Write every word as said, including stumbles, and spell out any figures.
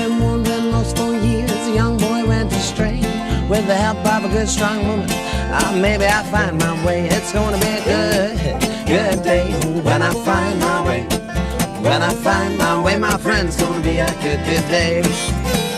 been wandering lost for years. A young boy went astray. With the help of a good strong woman, uh, maybe I'll find my way. It's gonna be a good, good day when I find my way. When I find my way, my friend's gonna be a good, good day.